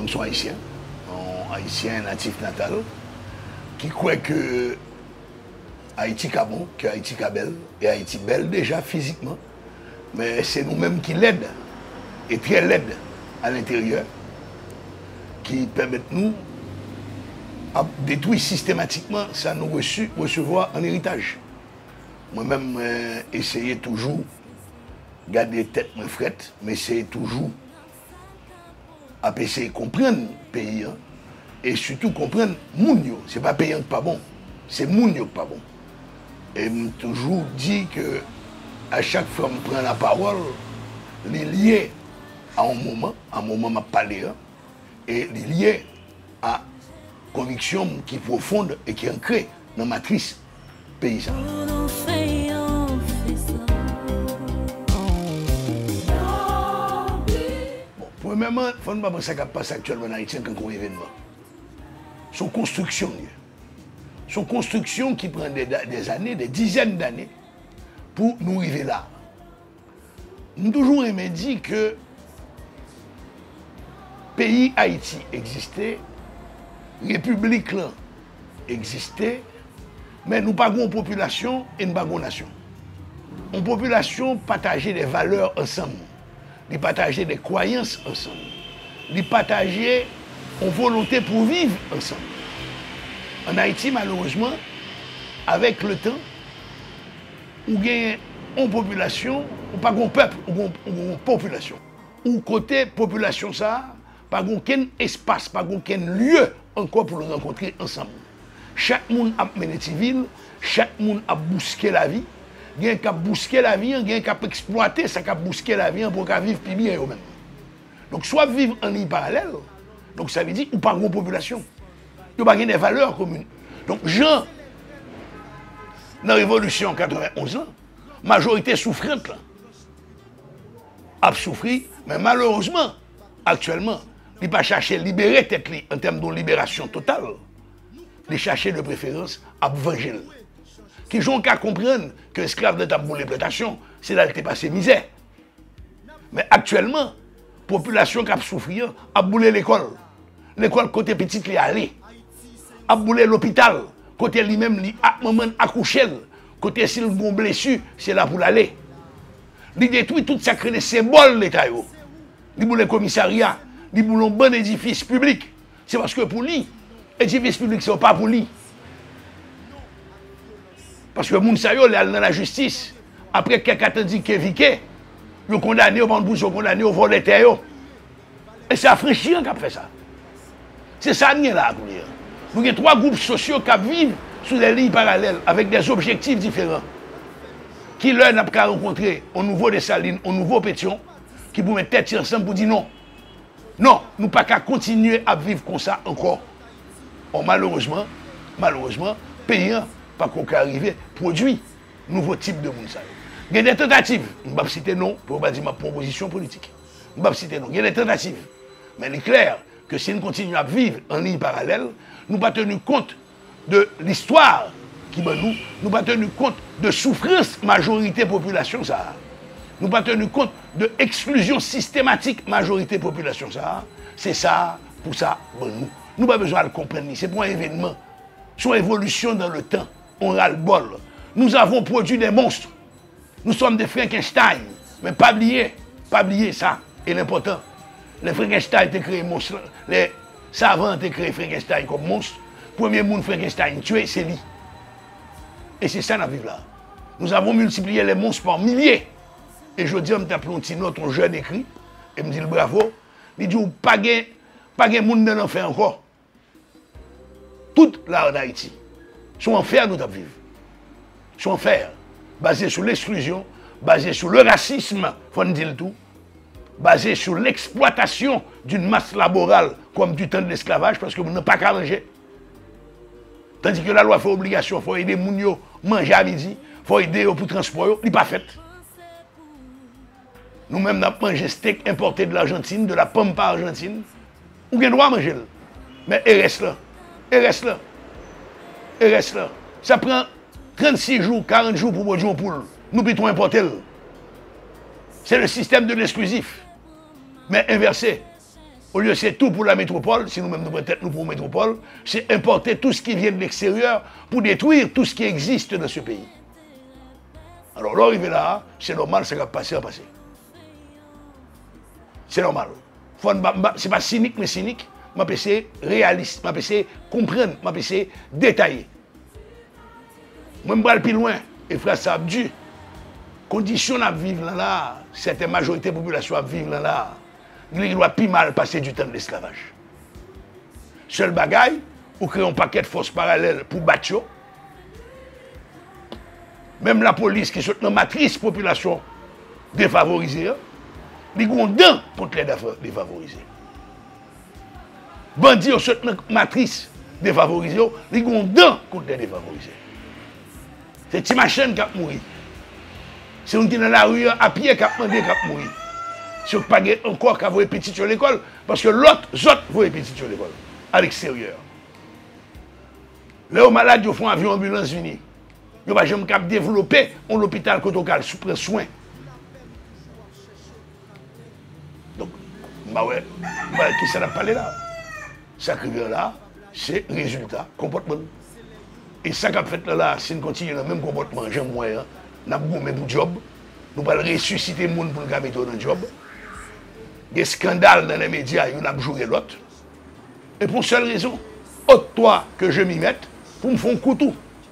nous sommes haïtiens, haïtiens natifs natal, qui croient que Haïti est bon, que Haïti est belle, et Haïti est belle déjà physiquement, mais c'est nous-mêmes qui l'aident, et très l'aide à l'intérieur, qui permettent nous de détruire systématiquement ça nous recevoir en héritage. Moi-même, essayer toujours de garder tête moins frette, mais essayer toujours à essayer de comprendre le pays, hein, et surtout comprendre moun yo. Ce n'est pas payant qui pas bon, c'est moun yo qui pas bon. Et je toujours dit que à chaque fois que je prends la parole, les lié à un moment m'a parlé, hein, et les lié à conviction qui est profonde et qui est ancrée dans la matrice paysanne. Bon, premièrement, il ne faut pas penser qu'il passe actuellement en Haïti comme un événement. Son construction. Son construction qui prend des années, des dizaines d'années pour nous arriver là. Nous avons toujours aimé dire que le pays Haïti existait, la République là existait, mais nous n'avons pas une population et nous n'avons pas une nation. Une population partageait des valeurs ensemble, ils partageaient des croyances ensemble, ils partageaient une volonté pour vivre ensemble. En Haïti, malheureusement, avec le temps, on gagne une population, ou pas un peuple, ou une population. Ou côté population, ça, pas aucun espace, pas aucun lieu encore pour nous rencontrer ensemble. Chaque monde a mené civil, chaque monde a bousqué la vie. Il y a qui a bousqué la vie, il y a qui a exploité ça, qui a bousqué la vie pour vivre plus bien eux-mêmes. Donc, soit vivre en ligne parallèle, donc ça veut dire ou pas une population. Il n'y a pas des valeurs communes. Donc, Jean, dans la Révolution en 91, la majorité souffrante, là, a souffri, mais malheureusement, actuellement, il ne pas chercher à libérer tête en termes de libération totale. Il chercher de préférence à venger. Qui ont qu'à comprendre que l'esclave de ta boule plantation, c'est là que tu passé misère. Mais actuellement, la population qui a souffert a boulé l'école. L'école côté petite est allée. A boulé l'hôpital. Côté lui-même, à moment accouché. Côté s'il a une blessure, c'est là pour l'aller. Il détruit tout ça crée des symboles de l'État. Il boule le commissariat. Il boule un bon édifice public. C'est parce que pour lui, l'édifice public, ce n'est pas pour lui. Parce que Mounsayo, il est dans la justice. Après quelqu'un a dit qu'il est viqué, il est condamné au bandbouche, il est condamné au vol d'été. Et c'est affranchissant qui a fait ça. C'est ça qui est là. Nous avons trois groupes sociaux qui vivent sous des lignes parallèles avec des objectifs différents. Qui leur n'a pas rencontré au nouveau des Salines, au nouveau Pétion, qui vous mettent tête ensemble pour dire non. Non, nous ne pouvons pas continuer à vivre comme ça encore. Or, malheureusement, payant, pas qu'on peut arriver, produit nouveau type de monde. Il y a des tentatives, je ne vais pas citer non, pour ne pas dire ma proposition politique. Je ne vais pas citer non, il y a des tentatives. Mais il est clair que si nous continuons à vivre en ligne parallèle, nous ne pas tenu compte de l'histoire qui nous, nous pas tenu compte de souffrance majorité population ça. Nous pas tenu compte de exclusion systématique majorité population ça. C'est ça, pour ça, bon, nous. Nous pas besoin de le comprendre, c'est pour un événement. Son évolution dans le temps, on a le bol. Nous avons produit des monstres. Nous sommes des Frankenstein. Mais pas oublier ça. Et l'important, les Frankenstein ont créé monstre. Les savants ont créé Frankenstein comme monstre. Premier monde Frankenstein tué, c'est lui. Et c'est ça, nous vivons là. Nous avons multiplié les monstres par milliers. Et je dis, on m'a appelé un petit notre jeune écrit. Et me dit bravo. Il dit, pas de monde dans l'enfer encore. Toute là en Haïti. Son enfer, nous vivons. Son enfer, basé sur l'exclusion, basé sur le racisme, il faut dire tout, basé sur l'exploitation d'une masse laborale comme du temps de l'esclavage, parce que vous n'avez pas qu'à manger. Tandis que la loi fait obligation, il faut aider les gens à manger à midi, il faut aider pour transport, il n'est pas fait. Nous-mêmes, nous avons mangé steak importé de l'Argentine, de la pampa argentine. Ou bien droit à manger. Mais il reste là. Il reste là. Il reste là. Ça prend 36 jours, 40 jours pour boire un poule. Nous pitons importer. C'est le système de l'exclusif. Mais inversé. Au lieu c'est tout pour la métropole, si nous-mêmes nous prenons tête nous pour la métropole, c'est importer tout ce qui vient de l'extérieur pour détruire tout ce qui existe dans ce pays. Alors l'arrivée là, c'est normal, ça va passer à passer. C'est normal. C'est pas cynique, mais cynique. Je vais essayer réaliste, je vais essayer comprendre, je vais essayer détailler. Moi, je vais aller plus loin. Et frère, ça a dû. Conditions à vivre là, certaines majorités de la population à vivre là, il doit plus mal passer du temps de l'esclavage. Seul bagaille, ou créer un paquet de forces parallèles pour battre. Même la police qui est une matrice population défavorisée, ils ont dents contre les défavorisés. Bandits sont une matrice défavorisée, ils ont dents contre les défavorisés. C'est petit machin qui a mouru. C'est on qui est dans la rue à pied qui a demandé qui a mouru. Si on pas encore qu'à voir petit sur l'école, parce que l'autre, voient petit sur l'école, à l'extérieur. Là, aux malades, ils font un avion ambulance unie. Ils ne vont pas développer un hôpital quand on prend soin. Donc, qui ça n'a pas là? Ça qui vient là, c'est résultat, comportement. Et ça qu'a fait là, si on continue le même comportement, j'aime moyen, nous avons un bon job, nous allons ressusciter les gens pour nous mettre dans le job. Des scandales dans les médias, il y en a joué l'autre. Et pour une seule raison, toi que je m'y mette, pour me faire un couteau.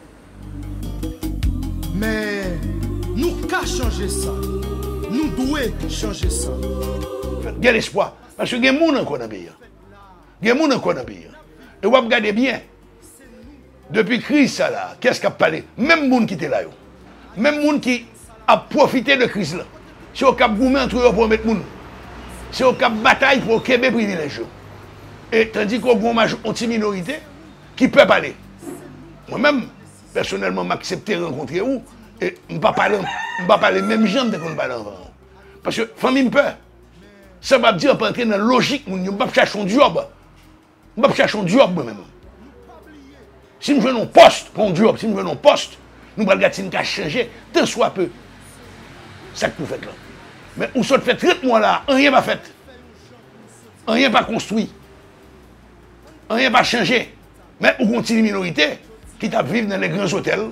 Mais nous qu'à changer ça. Nous devons changer ça. Il y a l'espoir. Parce qu'il y a des gens encore dans le pays. Il y a des gens encore dans le pays. Et vous regardez bien, depuis la crise, qu'est-ce qui a parlé? Même les gens qui étaient là. Même les gens qui ont profité de la crise. C'est au cap gourmet entre eux pour mettre les gens. C'est au cap bataille pour Québec privilégié. Et tandis qu'on a une petite minorité qui peut parler. Moi-même, personnellement, m'accepter de rencontrer vous et je ne vais pas parler même gens que nous parlons avant. Parce que famille me peur. Ça va dire pas entrer dans la logique, je ne vais pas chercher un job. Je ne vais pas chercher un job moi-même. Si nous venons un poste pour un job, si nous venons un poste, nous allons regarder si nous avons changé, tant soit peu. C'est ça que vous faites là. Mais vous sortez fait 30 mois là, rien pas fait. Rien pas construit. Rien pas changé. Mais vous continuez une minorité qui t'a vivre dans les grands hôtels.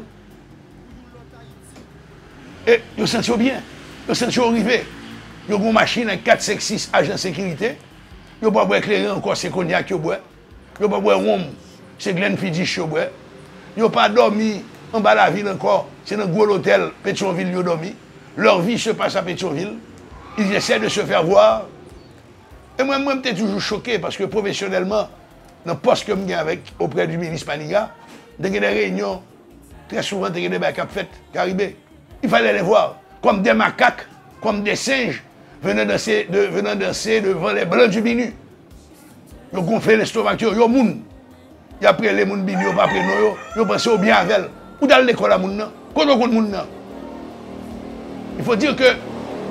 Et vous sentez bien. Vous sentez arrivé. Vous avez une machine avec 4, 5, 6 agents de sécurité. Vous ne pouvez pas éclairer encore ces cognac que vous boivez. Vous ne pouvez pas boire rhum, c'est Glenfiddich que vous boivez. Vous n'avez pas dormi en bas de la ville encore. C'est dans un gros hôtel, Pétionville, vous dormi. Leur vie se passe à Pétionville. Ils essaient de se faire voir. Et moi, je suis toujours choqué parce que professionnellement, dans le poste que je suis avec auprès du ministre Paniga, il y a des réunions, très souvent, il y a des bacs faites, Caribé. Il fallait les voir, comme des macaques, comme des singes, venant danser devant les blancs du binu. Ils ont gonflé l'estomac, ils ont moun. Ils ont pris les moun binu, ils ont pris nous, ils ont pensé au bien avec elle. Où dans l'école à moun nan? Quand on moun nan? Il faut dire que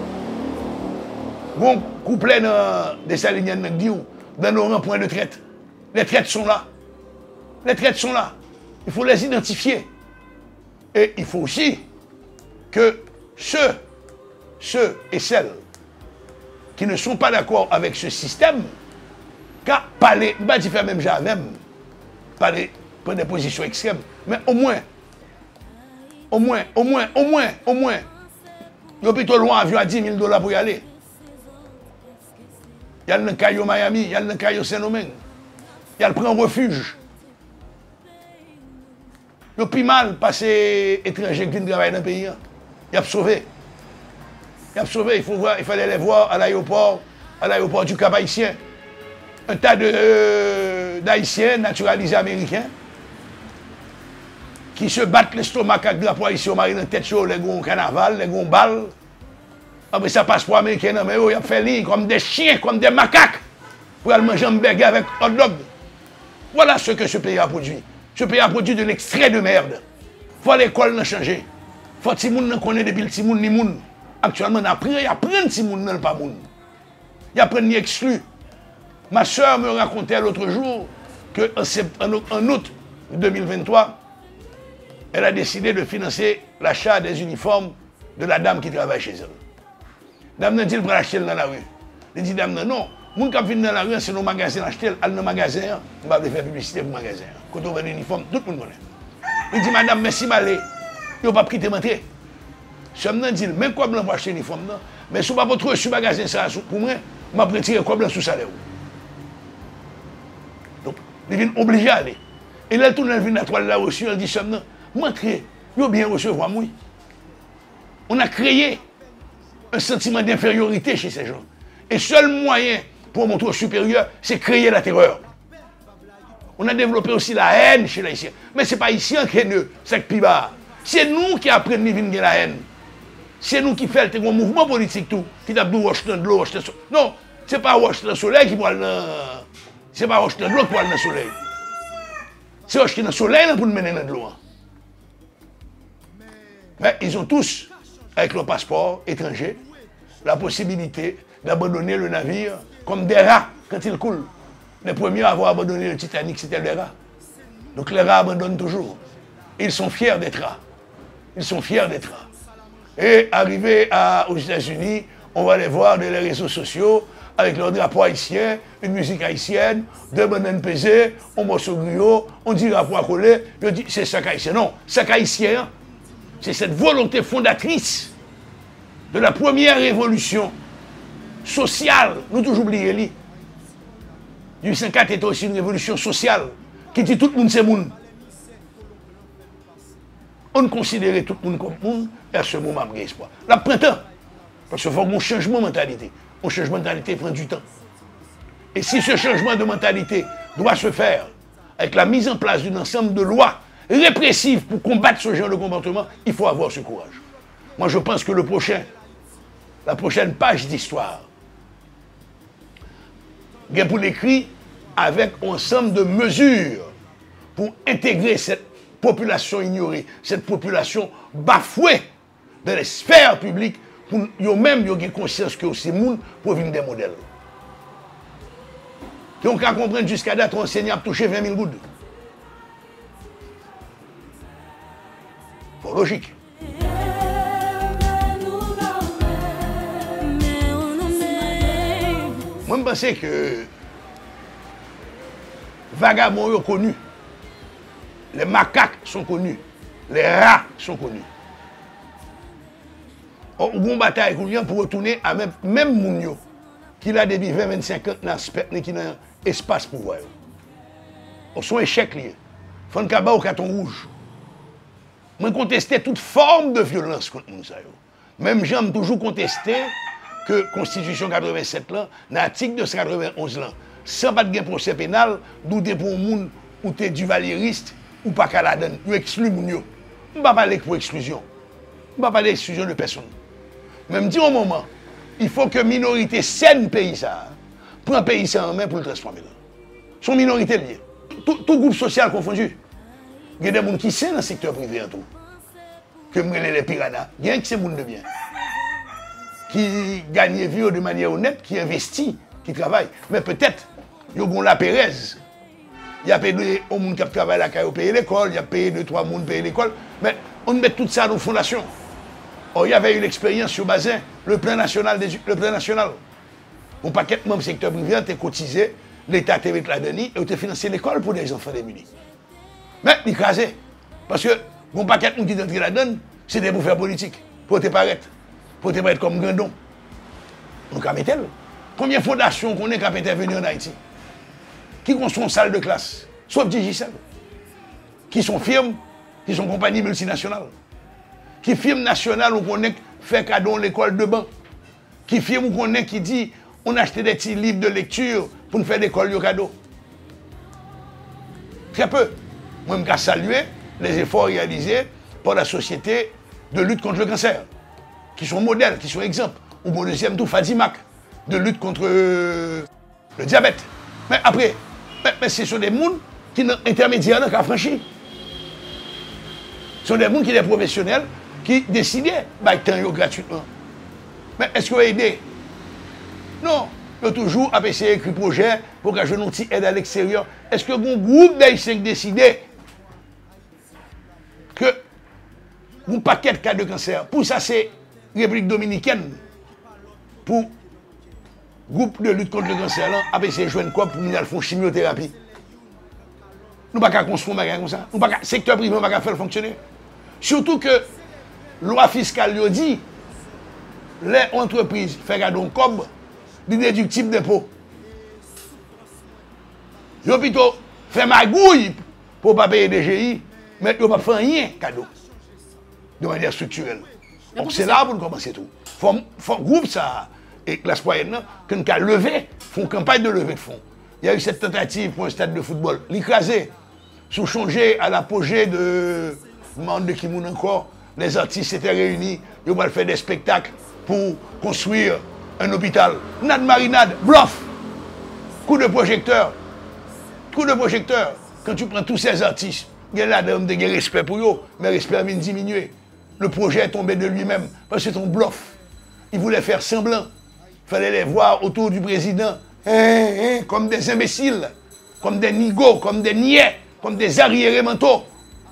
bon couplet dans des saliniens dans nos points de traite. Les traites sont là. Les traites sont là. Il faut les identifier. Et il faut aussi que ceux et celles qui ne sont pas d'accord avec ce système, qu'à parler, pas de faire même jamais, parler, prendre des positions extrêmes, mais au moins, il y a plutôt loin avion à 10 000 $ pour y aller. Il y a le Caillou Miami, il y a le Caillou Saint-Domingue. Il y a le prend refuge. Il y a plus mal passer étrangers qui viennent travailler dans le pays. Il y a sauvé. Il y a sauvé, il faut voir, il fallait les voir à l'aéroport du Cap Haïtien. Un tas d'Haïtiens naturalisés américains qui se battent l'estomac avec le drapeau haïtien au mari dans la tête sur les gros carnaval, les gros balles. Après ça passe pour les Américains, mais ils ont fait ligne comme des chiens, comme des macaques pour aller manger un burger avec hot dog. Voilà ce que ce pays a produit. Ce pays a produit de l'extrait de merde. Il faut l'école n'a changé. Il faut que les gens connaissent depuis le Timoun ni moun. Actuellement, on apprend Timoun n'a pas moun. Il apprend ni exclu. Ma soeur me racontait l'autre jour qu'en août 2023, elle a décidé de financer l'achat des uniformes de la dame qui travaille chez elle. La dame n'a dit qu'elle va l'acheter dans la rue. Elle dit, dame, non, Les gens qui viennent dans la rue, c'est nos magasins acheter, dans le magasin, on va faire publicité pour le magasin. Quand on vend l'uniforme, tout le monde connaît. Il dit, madame, merci, m'aller. Il n'a pas pris de m'entrer. Je me dis, même quoi blanc pour acheter l'uniforme, mais si vous ne pouvez pas retrouver sur le magasin, ça, pour moi, je vais retirer quoi blanc sous salaire. Donc, ils viennent obligés à aller. Et là, tout le monde vient à toile là aussi, il dit, je me dis, m'entrer, il a bien recevoir moi. On a créé un sentiment d'infériorité chez ces gens. Et le seul moyen pour montrer au supérieur, c'est créer la terreur. On a développé aussi la haine chez les Haïtiens. Mais ce n'est pas ici qui est haineux, c'est plus bas. C'est nous qui apprenons à vivre la haine. C'est nous qui faisons un mouvement politique tout, qui a dit Washington de l'eau, non, ce n'est pas Washington le soleil qui parle dans. Ce n'est pas Washington de l'eau qui parle dans le soleil. C'est Washington le soleil pour nous mener dans de l'eau. Mais ils ont tous, avec leur passeport étranger, la possibilité d'abandonner le navire comme des rats quand il coule. Les premiers à avoir abandonné le Titanic, c'était les rats. Donc les rats abandonnent toujours. Ils sont fiers d'être rats. Ils sont fiers d'être rats. Et arrivés aux États-Unis, on va les voir dans les réseaux sociaux avec leur drapeau haïtien, une musique haïtienne, deux bananes pesées, on morceau griot, on dit drapeau à coller, je dis c'est sac haïtien. Non, sac haïtien, c'est cette volonté fondatrice de la première révolution sociale. Nous toujours oublié lui. 1804 était aussi une révolution sociale qui dit tout le monde c'est monde. On considérait tout le monde comme monde et à ce moment, il y a espoir. La printemps, parce qu'il faut un changement de mentalité. Un changement de mentalité prend du temps. Et si ce changement de mentalité doit se faire avec la mise en place d'un ensemble de lois répressives pour combattre ce genre de comportement, il faut avoir ce courage. Moi, je pense que la prochaine page d'histoire, il y a pour l'écrit avec un ensemble de mesures pour intégrer cette population ignorée, cette population bafouée dans les sphères publiques, pour eux-mêmes ils ont conscience que c'est monde pour venir des modèles. Donc, à comprendre jusqu'à date, on enseigne à toucher 20 000 gouttes. Pour logique. Moi, je pense que vagabonds sont connus, les macaques sont connus, les rats sont connus. On a une bataille pour retourner à même Mounio, qui a depuis 20-25 ans dans qui a espace pour voir. On sont échecs liés. Il faut un cabas au carton rouge. Moi, contestais toute forme de violence contre nous. Même j'aime toujours contester que la Constitution 87, là, dans l'article 291, là, sans pas de procès pénal, d'où tu es pour un monde où tu es du valériste ou pas qu'à la donne. Tu exclus Mounio. On ne va pas parler pour exclusion. On ne va pas parler d'exclusion de personne. Même dit au moment, il faut que minorité saine pays ça, prend un pays ça en main pour le transformer. Son minorité liée. Tout groupe social confondu. Il y a des gens qui sont dans le secteur privé en tout. Que les piranhas. Il y a qui c'est monde de bien. Qui gagne vie de manière honnête, qui investit, qui travaille. Mais peut-être, il y a la Pérez. Il y a payé au monde qui travaille là, qui a payé l'école, il y a payé 2-3 personnes payer l'école. Mais on met tout ça dans la fondation. Or, il y avait eu l'expérience sur Bazin, le plan national. Mon paquet de membres du secteur privé a cotisé, l'État a mis la donnée et a financé l'école pour les enfants démunis. Mais il crasait. Parce que mon paquet de monde qui est entré là-dedans, c'était pour faire politique, pour te paraître comme Grandon. Donc, à Métel, combien de fondations qu'on est qui a intervenu en Haïti? Qui construisent une salle de classe? Sauf Digicel. Qui sont firmes, qui sont compagnies multinationales. Qui firme nationale où on fait cadeau à l'école de banc. Qui firme où on qui dit on a acheté des petits livres de lecture pour nous faire des écoles de cadeau. Très peu. Moi, je saluer les efforts réalisés par la société de lutte contre le cancer, qui sont modèles, qui sont exemples. Ou mon deuxième tour, Fadimac, de lutte contre le diabète. Mais après, ce sont des gens qui sont intermédiaires qui ont franchi. Ce sont des gens qui sont des professionnels qui décidaient de gratuitement. Mais est-ce que vous avez aidé? Non. Il y a toujours essayé d'écrire projet pour que je n'ai pas aide à l'extérieur. Est-ce que mon groupe d'Haïtiens décidait que un paquet de cas de cancer, pour ça c'est République dominicaine, pour groupe de lutte contre le cancer, a essayé de jouer une cop pour nous faire chimiothérapie. Nous ne pouvons pas construire un bagage comme ça. Le secteur privé ne peut pas faire fonctionner. Surtout que la loi fiscale lui dit les entreprises font un cob de déductible d'impôt. Ils ont plutôt fait magouille pour ne pas payer des GI, mais ils ne pas rien cadeau de manière structurelle. Donc c'est là pour nous commencer tout. Il faut groupe ça et classe moyenne que nous avons levé, font campagne de levée de fonds. Il y a eu cette tentative pour un stade de football, l'écraser, sous changer à l'apogée de monde de Kimoun encore. Les artistes étaient réunis, ils vont faire des spectacles pour construire un hôpital. Nad marinade, bluff, coup de projecteur. Coup de projecteur. Quand tu prends tous ces artistes, il y a là des respect pour eux, mais le respect a diminué. Le projet est tombé de lui-même parce que c'est un bluff. Ils voulaient faire semblant. Il fallait les voir autour du président comme des imbéciles, comme des nigauds, comme des niais, comme des arriérés mentaux.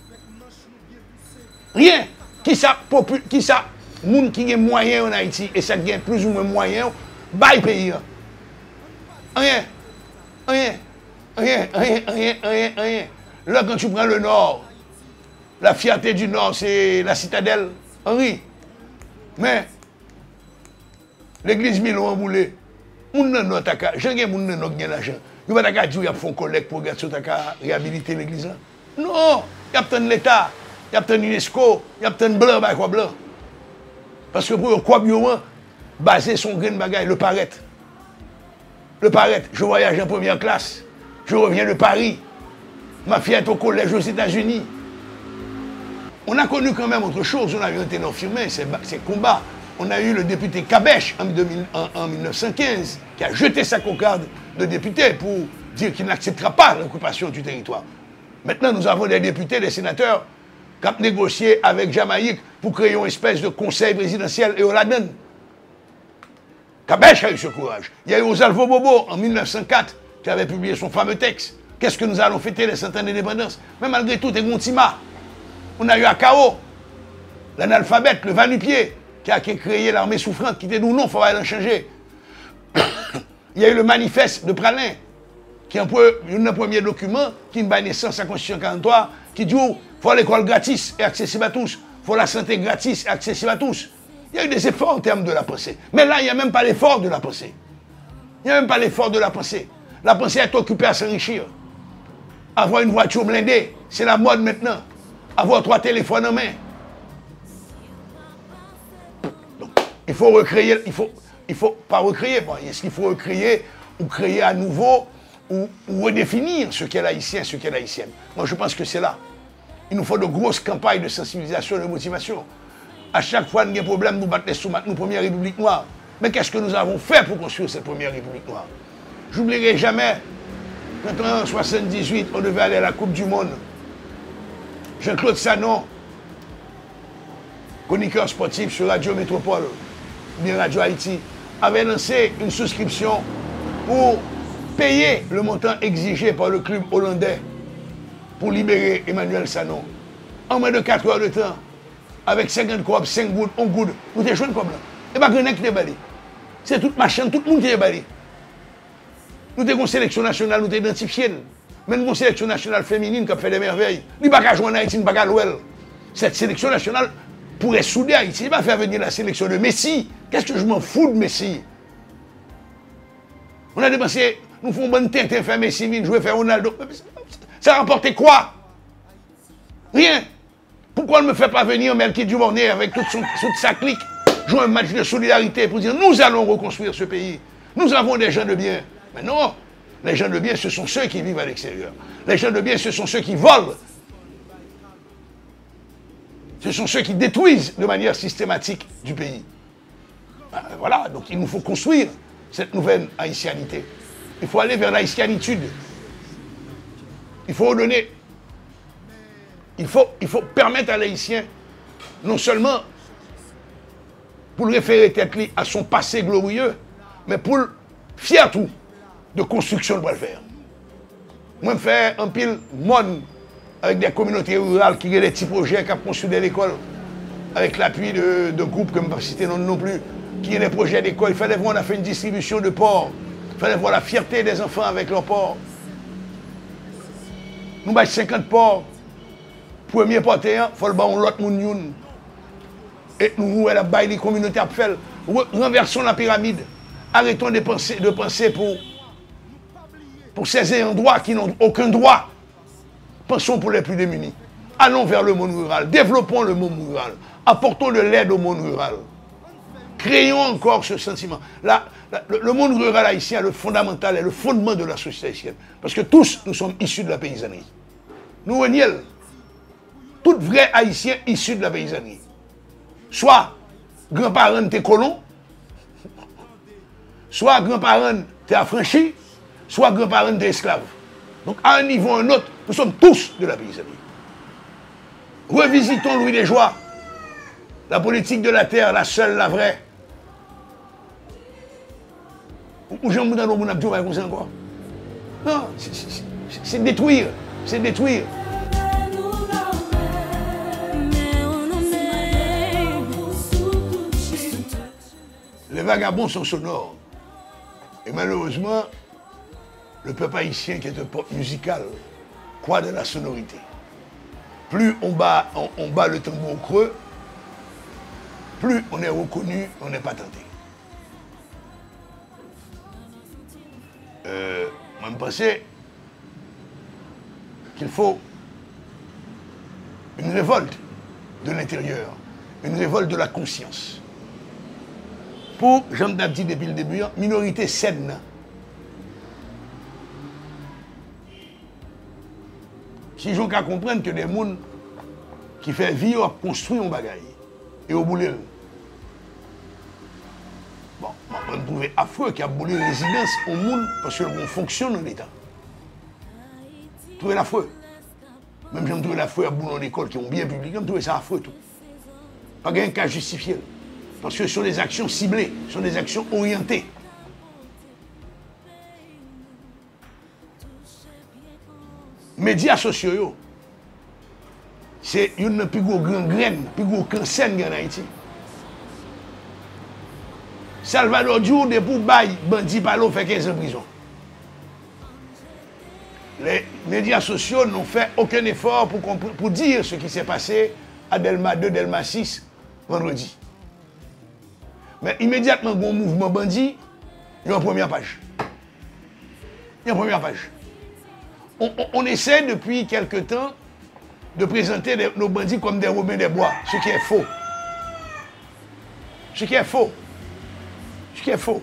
Rien. Qui ça, moun qui a moyen en Haïti et ça gagne plus ou moins moyen, bail pays. Rien. Rien. Rien, rien, rien, rien, rien. Là, quand tu prends le Nord, la fierté du Nord, c'est la citadelle. Henri. Mais, l'église Milon en boulé, moun nan non taka, j'en gen moun nan non gen l'argent. Yon va taka dire, y a font collecte pour regarder sur taka réhabiliter l'église là. Non, y a peut-être l'État, y a peut-être l'UNESCO, y a peut-être blanc, bah quoi blanc. Parce que pour quoi bien baser son grain de bagaille, le paraître. Le paraître, je voyage en première classe. Je reviens de Paris. Ma fille est au collège aux États-Unis. On a connu quand même autre chose. On a eu un ténor firmé, c'est combat. On a eu le député Kabech en 1915 qui a jeté sa cocarde de député pour dire qu'il n'acceptera pas l'occupation du territoire. Maintenant, nous avons des députés, des sénateurs qui ont négocié avec Jamaïque pour créer une espèce de conseil présidentiel et on la donne. Kabech a eu ce courage. Il y a eu Osalvo Bobo en 1904 qui avait publié son fameux texte. Qu'est-ce que nous allons fêter les 100 ans d'indépendance? Mais malgré tout, c'est Gontima. On a eu Akao, l'analphabète, le va-nu-pied, qui a créé l'armée souffrante, qui dit nous non, il faut aller changer. Il y a eu le manifeste de Pralin, qui est un premier document qui bat naissance à la Constitution 43, qui dit il faut l'école gratis et accessible à tous, il faut la santé gratis et accessible à tous. Il y a eu des efforts en termes de la pensée. Mais là, il n'y a même pas l'effort de la pensée. Il n'y a même pas l'effort de la pensée. La pensée est occupée à s'enrichir. Avoir une voiture blindée, c'est la mode maintenant. Avoir 3 téléphones en main. Donc, il faut recréer, il faut pas recréer. Bon, est-ce qu'il faut recréer ou créer à nouveau ou redéfinir ce qu'est l'haïtien, ce qu'est l'haïtienne? Moi, je pense que c'est là. Il nous faut de grosses campagnes de sensibilisation et de motivation. À chaque fois, nous avons des problèmes, nous battons les sous-mates, nous, première République noire. Mais qu'est-ce que nous avons fait pour construire cette première République noire? J'oublierai jamais, quand en 1978, on devait aller à la Coupe du Monde. Jean-Claude Sanon, chroniqueur sportif sur Radio Métropole, bien Radio Haïti, avait lancé une souscription pour payer le montant exigé par le club hollandais pour libérer Emmanuel Sanon. En moins de 4 heures de temps, avec 50 crobes, 5 gouttes, 1 goutte, nous étions joué comme là. Et pas que qui est balé. C'est toute ma chaîne, tout le monde qui est balé. Nous avons une sélection nationale, nous avons identifié. Même une sélection nationale féminine qui a fait des merveilles. Nous ne pouvons pas jouer en Haïti, nous ne pouvons pas jouer. Cette sélection nationale pourrait souder Haïti. Il ne va pas faire venir la sélection de Messi. Qu'est-ce que je m'en fous de Messi? On a dépensé, nous faisons bonne tête, faire Messi, jouer, faire Ronaldo. Ça a rapporté quoi? Rien. Pourquoi on ne me fait pas venir Melky Duvernay avec toute sa clique, jouer un match de solidarité pour dire nous allons reconstruire ce pays. Nous avons des gens de bien. Mais non, les gens de bien, ce sont ceux qui vivent à l'extérieur. Les gens de bien, ce sont ceux qui volent. Ce sont ceux qui détruisent de manière systématique du pays. Ben, voilà, donc il nous faut construire cette nouvelle haïtianité. Il faut aller vers l'haïtianitude. Il faut donner. Il faut permettre à l'haïtien, non seulement pour le référer tête à son passé glorieux, mais pour le fier tout de construction de le faire. Moi, je fais un pile monde avec des communautés rurales qui ont des petits projets qui ont construit des écoles. avec l'appui de groupes comme je ne vais pas citer non plus, qui ont des projets d'école. Il fallait voir, on a fait une distribution de porc. Il fallait voir la fierté des enfants avec leurs porcs. Nous avons 50 porcs. Premier porté, il faut le battre l'autre monde. Et nous, la baille des communautés à faire. Renversons la pyramide. Arrêtons de penser pour ces endroits qui n'ont aucun droit. Pensons pour les plus démunis. Allons vers le monde rural. Développons le monde rural. Apportons de l'aide au monde rural. Créons encore ce sentiment. Le monde rural haïtien est le fondamental, est le fondement de la société haïtienne. Parce que tous, nous sommes issus de la paysannerie. Nous, Reniel, tout vrai haïtien issu de la paysannerie. Soit grands-parents étaient colons, soit grands-parents étaient affranchis, soit grands-parents étaient esclaves. Donc, à un niveau ou à un autre, nous sommes tous de la paysannerie. Revisitons Louis Desjoie. La politique de la terre, la seule, la vraie. Ou j'en dans mon abdou, comme ça encore. Non, c'est détruire. C'est détruire. Les vagabonds sont sonores. Et malheureusement, le peuple haïtien, qui est un peuple musical, croit de la sonorité. Plus on bat le tambour creux, plus on est reconnu, on n'est pas tenté. Moi, je pensais qu'il faut une révolte de l'intérieur, une révolte de la conscience. Pour, j'en ai dit depuis le début, minorité saine. Si j'en qu'à comprendre que des gens qui font vivre, construisent un bagaille, et au boulot. Bon, on me trouve affreux qu'il y a boulé résidence au monde parce que on fonctionne dans l'État. Trouver l'affreux. Même si je me trouve l'affreux à boulot en école qui ont bien publié, je me trouve ça affreux tout. Pas un cas justifié. Parce que ce sont des actions ciblées, ce sont des actions orientées. Médias sociaux, c'est une plus grosse graine, plus gros cancer en Haïti. Salvador Diouf, depuis bail, bandit Palo fait 15 ans de prison. Les médias sociaux n'ont fait aucun effort pour dire ce qui s'est passé à Delma 2, Delma 6, vendredi. Mais immédiatement, il y a un mouvement bandit, il y a une première page. Il y a une première page. On essaie depuis quelque temps de présenter nos bandits comme des Robins des Bois, ce qui est faux. Ce qui est faux. Ce qui est faux.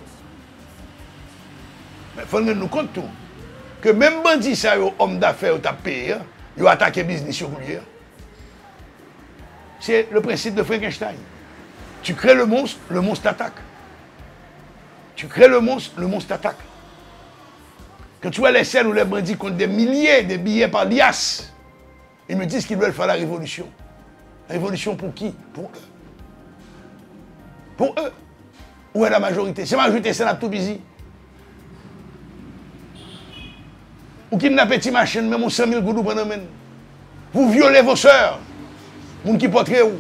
Mais il faut nous compte tout. Que même bandits, ça, hommes d'affaires, ils ont payé, ils ont attaqué le business sur lui. C'est le principe de Frankenstein. Tu crées le monstre t'attaque. Tu crées le monstre t'attaque. Quand tu vois les scènes où les bandits comptent des milliers de billets par liasse, ils me disent qu'ils veulent faire la révolution. La révolution pour qui? Pour eux. Pour eux. Où est la majorité? C'est la majorité, c'est la tout busy. Ou kidnappez petit machine, même 100 000 goudous pendant même. Vous violez vos sœurs. Moun qui portent où?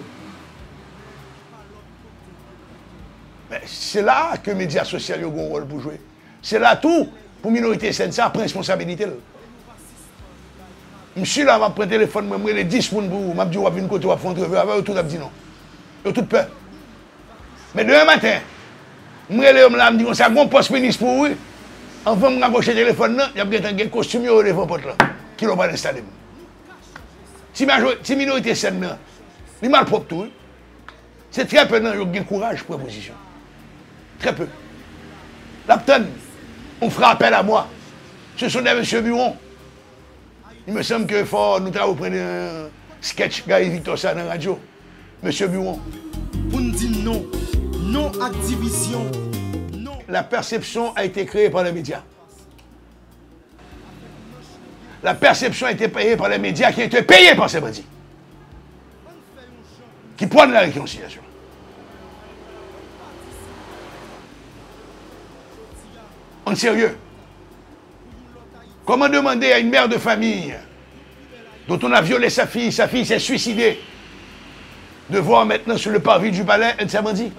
Mais c'est là que les médias sociaux ont un rôle pour jouer. C'est là tout. Pour minorité saine, ça prend responsabilité. Monsieur là, va prendre le téléphone, je les 10 pour vous. Je dis, vous avez une côté, vous avez une entrevue, tout a dit non. Vous avez toute peur. Mais demain matin, je me dis, ça un poste ministre pour vous. Enfin, je vais le téléphone, il y a un costume au devant porte là, qui l'ont pas installé. Si minorité saine, il mal propre tout. C'est très peu, il y a un courage pour la position. Très peu. L'Apton, on fera appel à moi. Ce sont des M. Buron. Il me semble qu'il faut nous prendre un sketch Gary Victor ça dans la radio. M. Buron. Pour nous dire non. Non à division. Non. La perception a été créée par les médias. La perception a été payée par les médias qui ont été payés par ces bandits. Qui prennent la réconciliation. En sérieux. Comment demander à une mère de famille dont on a violé sa fille s'est suicidée, de voir maintenant sur le parvis du palais un samedi.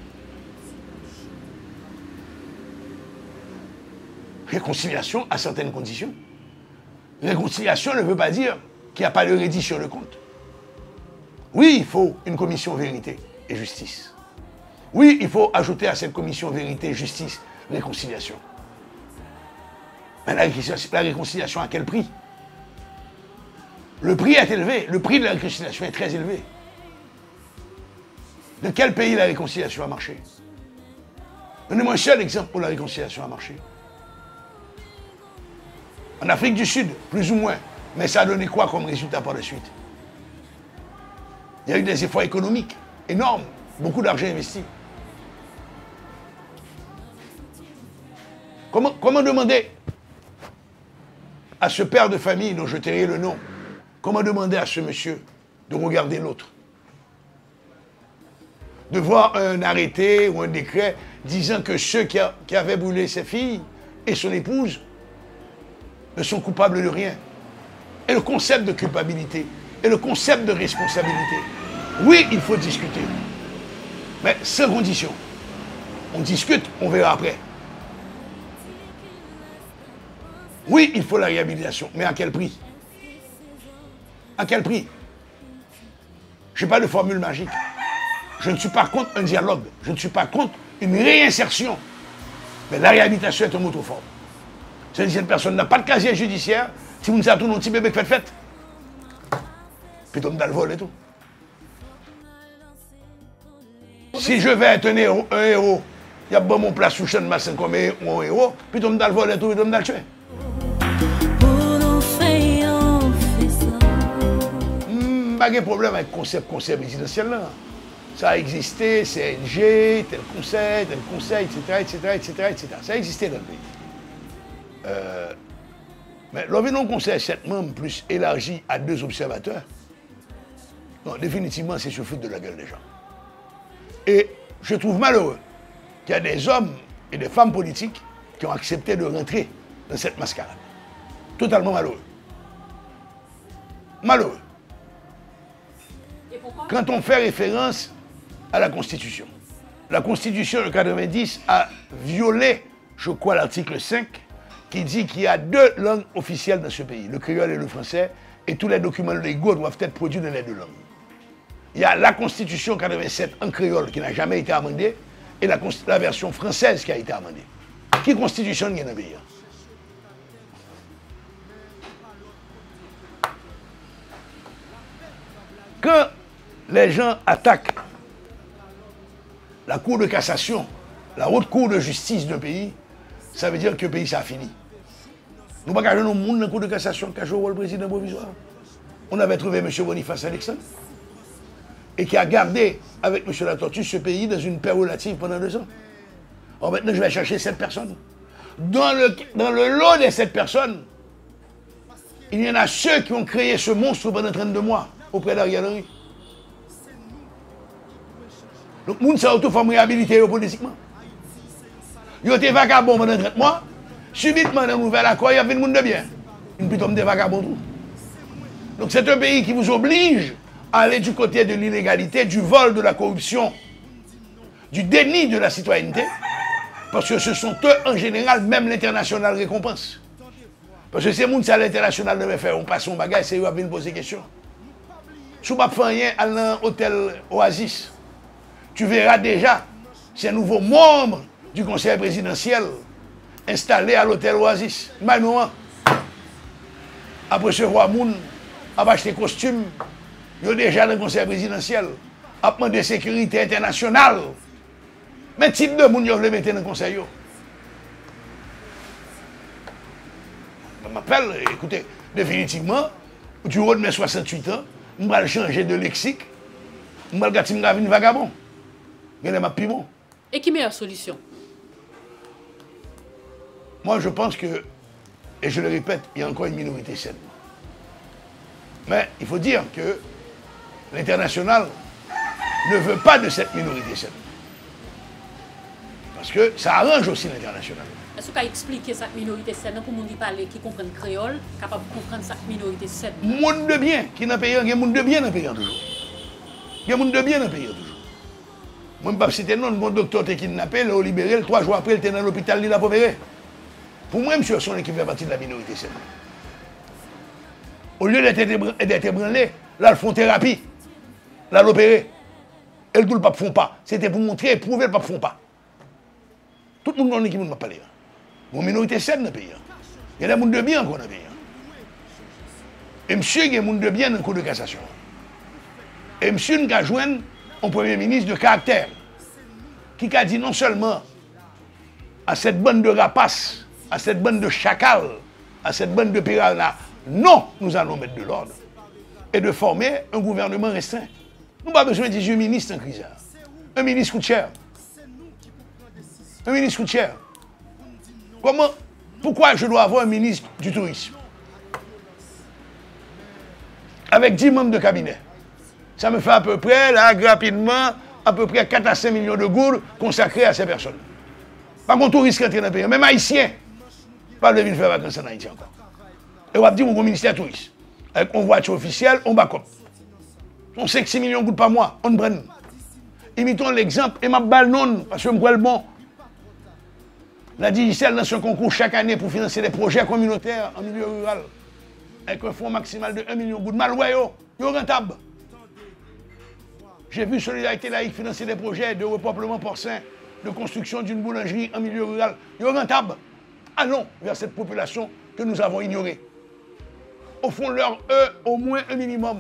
Réconciliation à certaines conditions. Réconciliation ne veut pas dire qu'il n'y a pas de rédit sur le compte. Oui, il faut une commission vérité et justice. Oui, il faut ajouter à cette commission vérité, justice, réconciliation. Mais la réconciliation à quel prix? Le prix est élevé. Le prix de la réconciliation est très élevé. De quel pays la réconciliation a marché? Donnez-moi un seul exemple où la réconciliation a marché. En Afrique du Sud, plus ou moins. Mais ça a donné quoi comme résultat par la suite? Il y a eu des efforts économiques énormes, beaucoup d'argent investi. Comment demander à ce père de famille dont je tairai le nom, comment demander à ce monsieur de regarder l'autre? De voir un arrêté ou un décret disant que ceux qui avaient brûlé ses filles et son épouse ne sont coupables de rien. Et le concept de culpabilité, et le concept de responsabilité. Oui, il faut discuter, mais sans condition. On discute, on verra après. Oui, il faut la réhabilitation, mais à quel prix? À quel prix? Je n'ai pas de formule magique. Je ne suis pas contre un dialogue. Je ne suis pas contre une réinsertion. Mais la réhabilitation est un mot trop fort. C'est-à-dire que cette personne n'a pas de casier judiciaire. Si vous ne savez tout, non, petit bébé qui fait fête. Puis on me donne le vol et tout. Si je vais être un héros, il y a bon mon place sous chaîne massin comme un héros, puis on me donne le vol et tout, puis on me donne le tuer. Pas de problème avec le concept résidentiel là. Ça a existé, CNG, tel conseil, etc., etc., etc., etc. Ça a existé dans le pays. Mais l'on un conseil 7 membres plus élargi à 2 observateurs, non, définitivement, c'est se foutre de la gueule des gens. Et je trouve malheureux qu'il y a des hommes et des femmes politiques qui ont accepté de rentrer dans cette mascarade. Totalement malheureux. Malheureux. Quand on fait référence à la Constitution de 90 a violé, je crois, l'article 5, qui dit qu'il y a 2 langues officielles dans ce pays, le créole et le français, et tous les documents légaux doivent être produits dans les 2 langues. Il y a la Constitution 87 en créole qui n'a jamais été amendée, et la version française qui a été amendée. Qui constitutionne dans le pays? Quand les gens attaquent la Cour de cassation, la haute cour de justice d'un pays, ça veut dire que le pays, ça a fini. Nous ne pouvons pas gagner nos monde dans la Cour de cassation qui a joué le président provisoire. On avait trouvé M. Boniface Alexandre et qui a gardé avec M. Latortue ce pays dans une paix relative pendant 2 ans. Alors maintenant, je vais chercher 7 personnes. Dans le lot de 7 personnes, il y en a ceux qui ont créé ce monstre pendant 32 mois auprès d'Ariel Henry. Donc, les gens sont auto-forme réhabilité politiquement. Ils ont été vagabonds pendant 30 mois. Subitement, dans un nouvel accord, il y avait le monde de bien. Une plutôt des vagabonds. Donc, c'est un pays qui vous oblige à aller du côté de l'illégalité, du vol, de la corruption, du déni de la citoyenneté. Parce que ce sont eux, en général, même l'international récompense. Parce que ces gens, à l'international devait faire, on passe son bagage, c'est eux qui viennent poser des questions. Si vous ne faites rien à l'hôtel Oasis, tu verras déjà ces nouveaux membres du conseil présidentiel installés à l'hôtel Oasis. Maintenant, après ce roi Moun, a acheté des costumes, ils sont déjà dans le conseil présidentiel, a demandé sécurité internationale. Mais type de monde, ils veulent mettre dans le conseil. Je m'appelle, écoutez, définitivement, du haut de mes 68 ans, je vais changer de lexique, je vais devenir vagabond. Et qui meilleure solution? Moi, je pense que, et je le répète, il y a encore une minorité saine. Mais il faut dire que l'international ne veut pas de cette minorité saine. Parce que ça arrange aussi l'international. Est-ce que vous pouvez expliquer cette minorité saine pour les gens qui parlent, qui comprennent le créole, capable de comprendre cette minorité saine? Monde de bien, qui n'a pas un monde de bien dans le pays toujours. Il y a des gens de bien dans le pays toujours. Moi, je ne sais pas si c'était non, mon docteur était kidnappé, il l'a libéré, 3 jours après, il était dans l'hôpital, il l'a opéré. Pour moi, monsieur, son équipe fait partie de la minorité saine. Au lieu d'être ébranlé, là, ils font thérapie. Là, l'opéré. Et le tout, le pape ne font pas. C'était pour montrer et prouver le pape ne font pas. Tout le monde dans l'équipe ne m'a parlé. Une minorité saine dans le pays. Il y a des gens de bien encore dans le pays. Et monsieur, il y a des gens de bien dans le cours de cassation. Et monsieur, nous avons joint un premier ministre de caractère qui a dit non seulement à cette bande de rapaces, à cette bande de chacals, à cette bande de piranhas, non, nous allons mettre de l'ordre et de former un gouvernement restreint. Nous n'avons pas besoin de 18 ministres en crise. Un ministre coûte cher. Un ministre coûte cher. Comment, pourquoi je dois avoir un ministre du tourisme avec 10 membres de cabinet? Ça me fait à peu près, là, rapidement, à peu près 4 à 5 millions de gouttes consacrés à ces personnes. Par contre, tout risque d'entrer dans le pays. Même haïtien, pas de venir faire vacances en Haïti encore. Et on va dire au ministère tourisme. Avec une voiture officielle, on backup. On sait que 6 millions de gouttes par mois, on prend. Imitons l'exemple, et ma balle non, parce que je me le bon. La Digicel lance un concours chaque année pour financer des projets communautaires en milieu rural. Avec un fonds maximal de 1 million de gouttes. Malouayo, yo rentable. J'ai vu Solidarité laïque financer des projets de repeuplement porcin, de construction d'une boulangerie en milieu rural. Yo rentable. Allons vers cette population que nous avons ignorée. Offrons-leur, eux, au moins un minimum.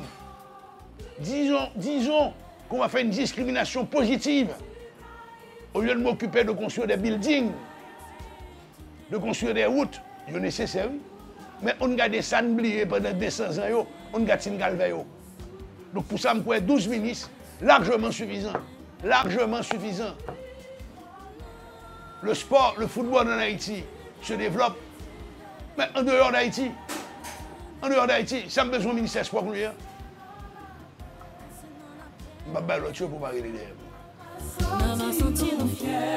Disons qu'on va faire une discrimination positive. Au lieu de m'occuper de construire des buildings, de construire des routes, c'est nécessaire. Mais on garde ça oublié pendant 200 ans, on garde ça galvé. Donc pour ça, je crois 12 ministres, largement suffisant. Largement suffisant. Le sport, le football en Haïti se développe. Mais en dehors d'Haïti, ça a besoin du ministère sport pour lui. Je vais l'autre chose pour parler de